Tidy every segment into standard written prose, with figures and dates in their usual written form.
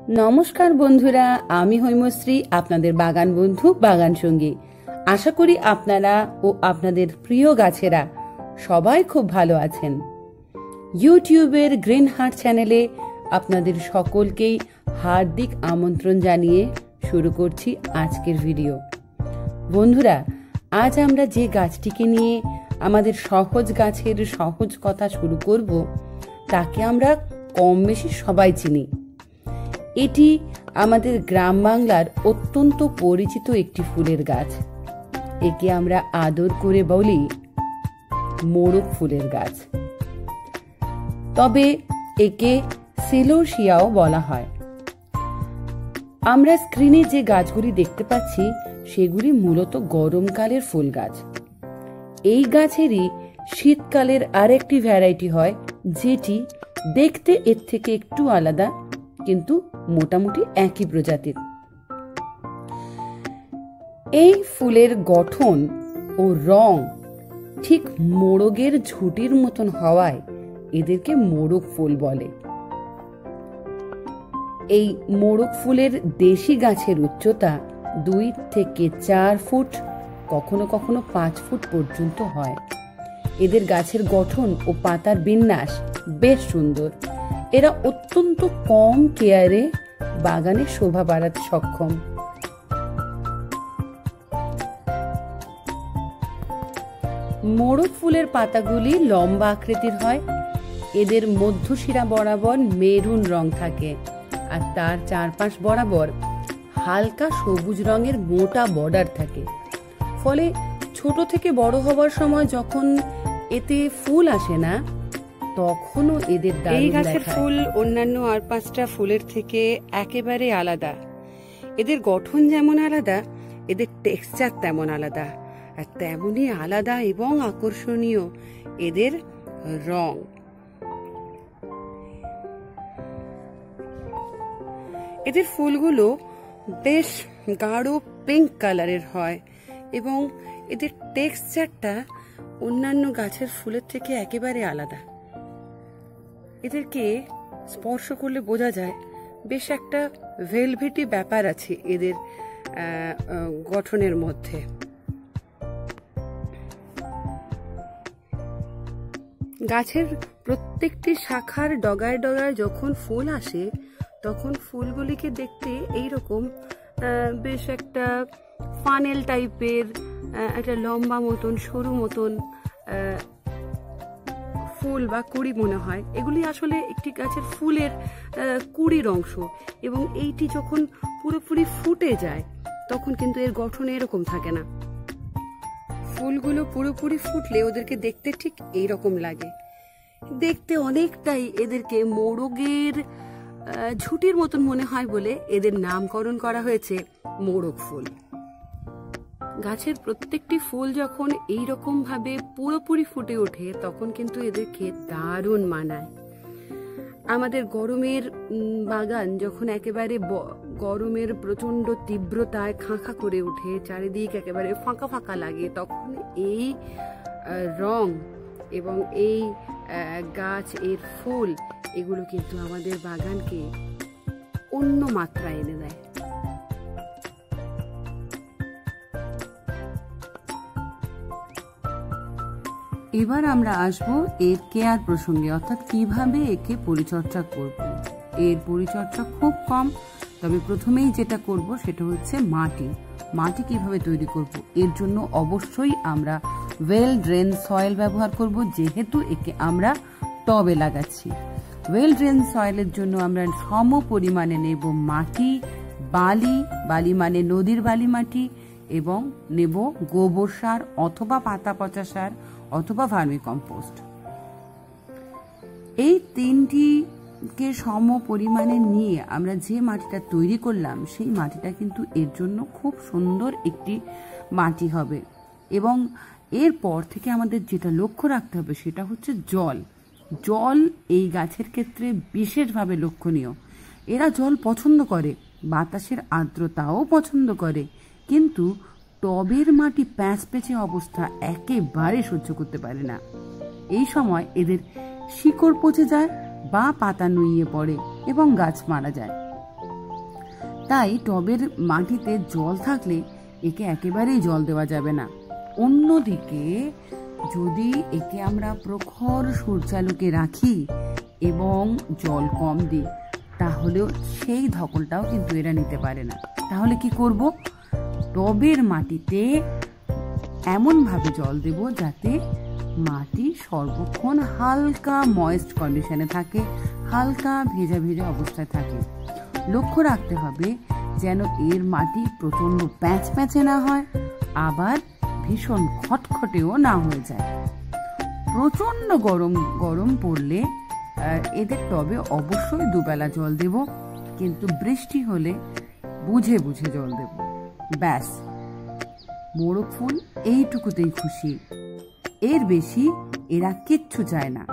নমস্কার বন্ধুরা, আমি হৈমশ্রী, আপনাদের বাগান বন্ধু, বাগান সঙ্গী। আশা করি আপনারা ও আপনাদের প্রিয় গাছেরা সবাই খুব ভালো আছেন। ইউটিউবের গ্রিন হার্ট চ্যানেলে আপনাদের সকলকেই হার্দিক আমন্ত্রণ জানিয়ে শুরু করছি আজকের ভিডিও। বন্ধুরা, আজ আমরা যে গাছটিকে নিয়ে আমাদের সহজ গাছের সহজ কথা শুরু করব, তাকে আমরা কম বেশি সবাই চিনি। এটি আমাদের গ্রাম বাংলার অত্যন্ত পরিচিত একটি ফুলের গাছ। একে আমরা আদর করে বলি মোরগ ফুলের গাছ, তবে একে সিলোসিয়াও বলা হয়। আমরা স্ক্রিনে যে গাছগুলি দেখতে পাচ্ছি সেগুলি মূলত গরমকালের ফুল গাছ। এই গাছেরই শীতকালের আরেকটি ভ্যারাইটি হয়, যেটি দেখতে এর থেকে একটু আলাদা কিন্তু মোটামুটি একই প্রজাতির। এই ফুলের গঠন ও রং ঠিক মোরগের ঝুঁটির মতন হওয়ায় এদেরকে মোরগ ফুল বলে। এই মোরগ ফুলের দেশি গাছের উচ্চতা 2 থেকে 4 ফুট, কখনো কখনো 5 ফুট পর্যন্ত হয়। এদের গাছের গঠন ও পাতার বিন্যাস বেশ সুন্দর। এরা অত্যন্ত কম কেয়ারে বাগানে শোভা বাড়াতে সক্ষম। মোরগ ফুলের পাতাগুলি লম্বা আকৃতির হয়। এদের মধ্যশিরা বরাবর মেরুন রং থাকে আর তার চারপাশ বরাবর হালকা সবুজ রঙের মোটা বর্ডার থাকে। ফলে ছোট থেকে বড় হবার সময় যখন এতে ফুল আসে না, তখনও এদের এই গাছের ফুল অন্যান্য আর 5টা ফুলের থেকে একেবারে আলাদা। এদের গঠন যেমন আলাদা, এদের টেক্সচার তেমন আলাদা, আর তেমনই আলাদা এবং আকর্ষণীয় এদের রং। এদের ফুলগুলো বেশ গাঢ় পিঙ্ক কালারের হয় এবং এদের টেক্সচারটা অন্যান্য গাছের ফুলের থেকে একেবারে আলাদা। এদেরকে স্পর্শ করলে বোঝা যায় বেশ একটা ভেলভেটি ব্যাপার আছে এদের গঠনের মধ্যে। গাছের প্রত্যেকটি শাখার ডগায় ডগায় যখন ফুল আসে, তখন ফুলগুলিকে দেখতে এইরকম বেশ একটা ফানেল টাইপের, একটা লম্বা মতন সরু মতন ফুল বা কুড়ি মনে হয়। এগুলি আসলে একটি গাছের ফুলের কুড়ির অংশ, এবং এইটি যখন পুরোপুরি ফুটে যায় তখন কিন্তু এর গঠন এরকম থাকে না। ফুলগুলো পুরোপুরি ফুটলে ওদেরকে দেখতে ঠিক এইরকম লাগে। দেখতে অনেকটাই এদেরকে মোরগের ঝুঁটির মতন মনে হয় বলে এদের নামকরণ করা হয়েছে মোরগ ফুল। গাছের প্রত্যেকটি ফুল যখন এইরকম ভাবে পুরোপুরি ফুটে ওঠে, তখন কিন্তু এদেরকে দারুণ মানায়। আমাদের গরমের বাগান যখন একেবারে গরমের প্রচন্ড তীব্রতায় খাঁখা করে ওঠে, চারিদিক একেবারে ফাঁকা ফাঁকা লাগে, তখন এই রং এবং এই গাছ এর ফুল এগুলো কিন্তু আমাদের বাগানকে অন্য মাত্রায় এনে দেয়। এবার আমরা আসব এর কেয়ার প্রসঙ্গে, অর্থাৎ কিভাবে একে পরিচর্যা করব। এর পরিচর্যা খুব কম, তবে প্রথমেই যেটা করব সেটা হচ্ছে মাটি কিভাবে তৈরি করব। এর জন্য অবশ্যই আমরা ওয়েল ড্রেন সয়েল ব্যবহার করব, যেহেতু একে আমরা টবে লাগাচ্ছি। ওয়েল ড্রেন সয়েলের জন্য আমরা সম পরিমাণে নেব মাটি, বালি মানে নদীর বালি মাটি, এবং নেব গোবর সার অথবা পাতা পচা সার অথবা ভার্মি কম্পোস্ট। এই তিনটিকে সম পরিমাণে নিয়ে আমরা যে মাটিটা তৈরি করলাম, সেই মাটিটা কিন্তু এর জন্য খুব সুন্দর একটি মাটি হবে। এবং এরপর থেকে আমাদের যেটা লক্ষ্য রাখতে হবে সেটা হচ্ছে জল এই গাছের ক্ষেত্রে বিশেষভাবে লক্ষণীয়। এরা জল পছন্দ করে, বাতাসের আর্দ্রতাও পছন্দ করে, কিন্তু টবের মাটি প্যাঁচপেঁচে অবস্থা একেবারে সহ্য করতে পারে না। এই সময় এদের শিকড় পচে যায় বা পাতা নুইয়ে পড়ে এবং গাছ মারা যায়। তাই টবের মাটিতে জল থাকলে একে একেবারেই জল দেওয়া যাবে না। অন্যদিকে যদি একে আমরা প্রখর সূর্যালোকে রাখি এবং জল কম দিই, তাহলেও সেই ধকলটাও কিন্তু এরা নিতে পারে না। তাহলে কি করব? টবের মাটিতে এমনভাবে জল দেব যাতে মাটি সর্বক্ষণ হালকা ময়েস্ট কন্ডিশনে থাকে, হালকা ভেজা ভেজা অবস্থায় থাকে। লক্ষ্য রাখতে হবে যেন এর মাটি প্রচণ্ড প্যাঁচ প্যাঁচে না হয়, আবার ভীষণ খটখটেও না হয়ে যায়। প্রচণ্ড গরম পড়লে এদের টবে অবশ্যই দুবেলা জল দেব, কিন্তু বৃষ্টি হলে বুঝে বুঝে জল দেব। ব্যাস, মোরগ ফুল এইটুকুতেই খুশি, এর বেশি এরা কিচ্ছু চায় না।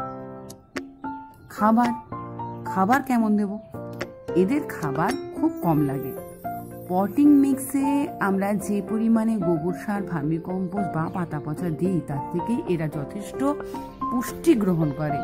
খাবার কেমন দেব? এদের খাবার খুব কম লাগে। পটিং মিক্সে আমরা যে পরিমাণে গোবর সার, ভার্মি কম্পোস্ট বা পাতা পচা দিই, তার থেকে এরা যথেষ্ট পুষ্টি গ্রহণ করে।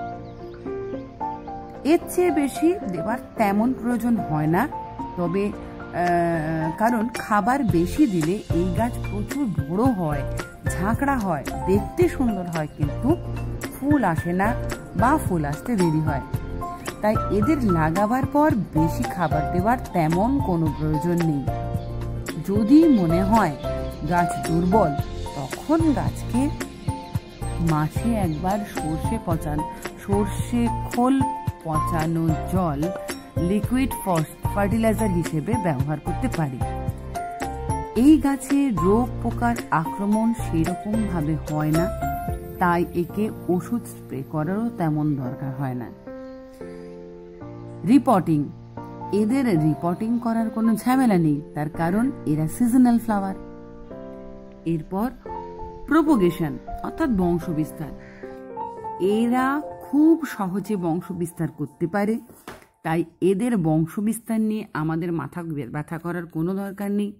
এর চেয়ে বেশি দেবার তেমন প্রয়োজন হয় না। তবে কারণ খাবার বেশি দিলে এই গাছ প্রচুর বড় হয়, ঝাঁকড়া হয়, দেখতে সুন্দর হয়, কিন্তু ফুল আসে না বা ফুল আসতে দেরি হয়। তাই এদের লাগাবার পর বেশি খাবার দেওয়ার তেমন কোনো প্রয়োজন নেই। যদি মনে হয় গাছ দুর্বল, তখন গাছকে মাসে একবার সর্ষে খোল পচানো জল লিকুইড ফার্টিলাইজার হিসেবে ব্যবহার করতে পারি। এই গাছে রোগ পোকার আক্রমণ সেরকম ভাবে হয় না, তাই একে ওষুধ স্প্রে করারও তেমন দরকার হয় না। রিপোর্টিং, এদের রিপোর্টিং করার কোনো ঝামেলা নেই, তার কারণ এরা সিজনাল ফ্লাওয়ার। এরপর প্রোপোগেশন অর্থাৎ বংশবিস্তার। এরা খুব সহজে বংশবিস্তার করতে পারে, তাই এদের বংশবিস্তার নিয়ে আমাদের মাথা ব্যথা করার কোনো দরকার নেই।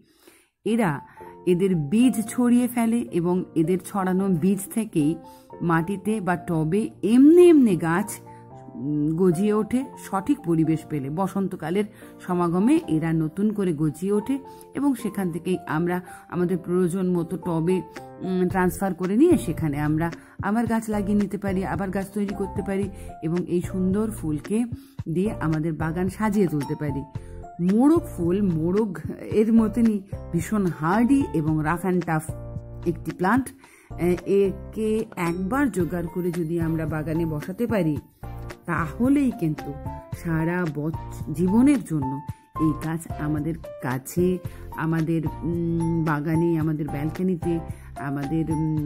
এদের বীজ ছড়িয়ে ফেলে এবং এদের ছড়ানো বীজ থেকেই মাটিতে বা টবে এমনি গাছ গজিয়ে ওঠে। সঠিক পরিবেশ পেলে বসন্তকালের সমাগমে এরা নতুন করে গজিয়ে ওঠে এবং সেখান থেকেই আমরা আমাদের প্রয়োজন মতো টবে ট্রান্সফার করে নিয়ে সেখানে আমরা আবার গাছ লাগিয়ে নিতে পারি, আবার গাছ তৈরি করতে পারি এবং এই সুন্দর ফুলকে দিয়ে আমাদের বাগান সাজিয়ে তুলতে পারি। মোরগ ফুল মোরগ এর মতনই ভীষণ হার্ডি এবং রাফ অ্যান্ড টাফ একটি প্লান্ট। একে একবার জোগাড় করে যদি আমরা বাগানে বসাতে পারি, তাহলেই কিন্তু সারা জীবনের জন্য এই গাছ আমাদের কাছে, আমাদের বাগানে, আমাদের ব্যালকনিতে, আমাদের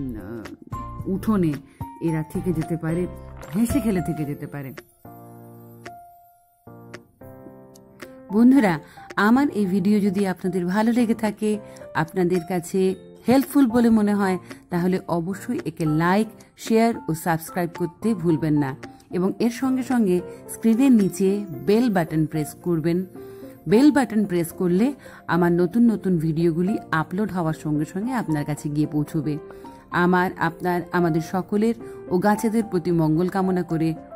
উঠোনে এরা থেকে যেতে পারে, হেসে খেলে থেকে যেতে পারে। বন্ধুরা, আমার এই ভিডিও যদি আপনাদের ভালো লেগে থাকে, আপনাদের কাছে হেল্পফুল বলে মনে হয়, তাহলে অবশ্যই একে লাইক, শেয়ার ও সাবস্ক্রাইব করতে ভুলবেন না এবং এর সঙ্গে সঙ্গে স্ক্রিনের নিচে বেল বাটন প্রেস করবেন। বেল বাটন প্রেস করলে আমার নতুন নতুন ভিডিওগুলি আপলোড হওয়ার সঙ্গে সঙ্গে আপনার কাছে গিয়ে পৌঁছবে। আমাদের সকলের ও গাছেদের প্রতি মঙ্গল কামনা করে